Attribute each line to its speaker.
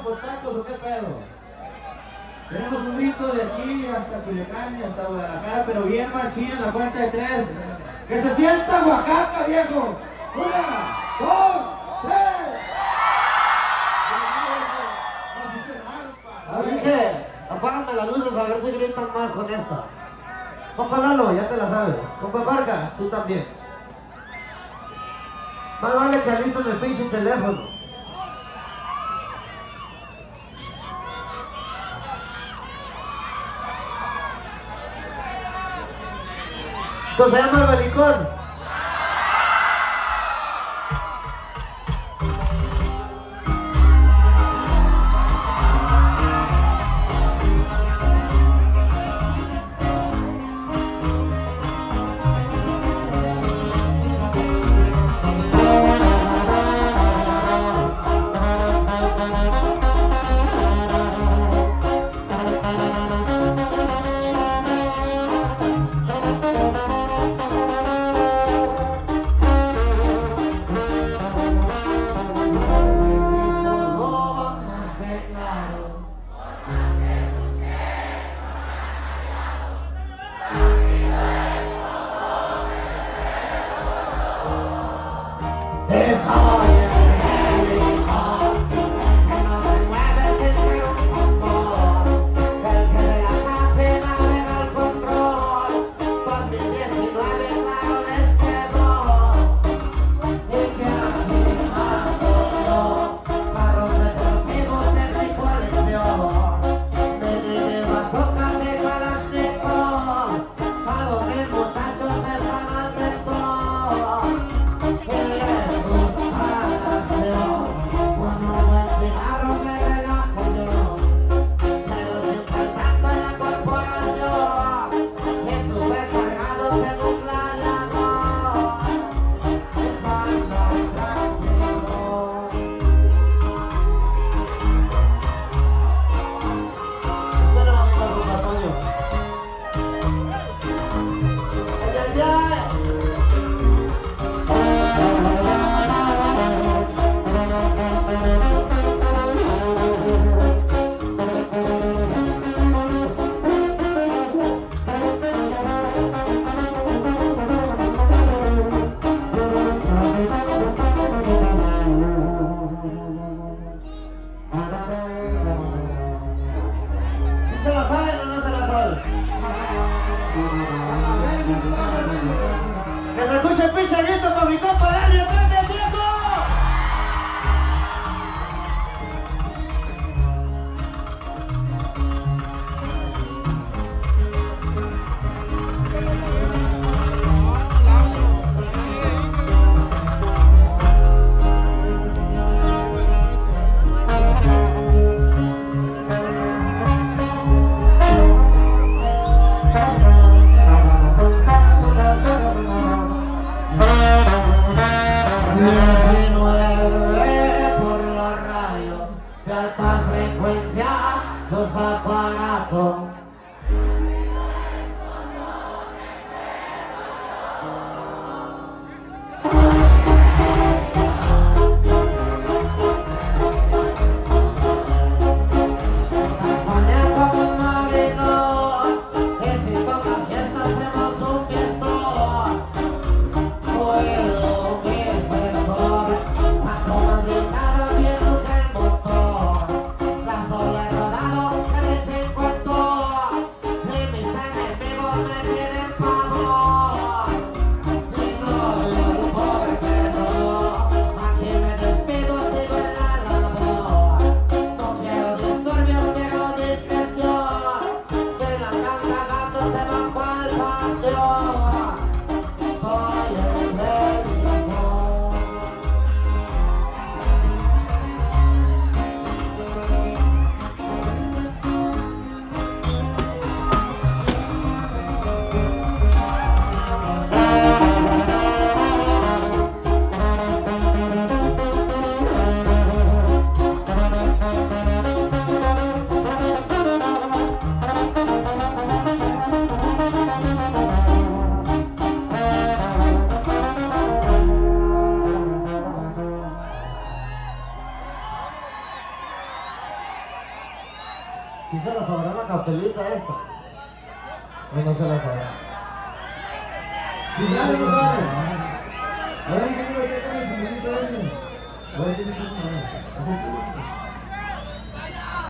Speaker 1: con tacos o qué pedo? Tenemos un grito de aquí hasta Culiacán y hasta Guadalajara, pero bien machín en la cuenta de 3. ¡Que se sienta Oaxaca, viejo! 1, 2, 3.
Speaker 2: Así que, apágame las luces a ver si gritan más con esta. Compa Lalo, ya te la sabes. Compa Barca, tú también. Más vale que alisten el pinche teléfono. Esto se llama el belicón.
Speaker 3: Rodado, que les encuentro.
Speaker 2: ¿Sí se la sabrá la capelita esta? No, no se la sabrá.
Speaker 1: ¿Sí sabe, no sabe? A ver, ¿qué le toca el señorito ese? A ver, ¿qué le toca?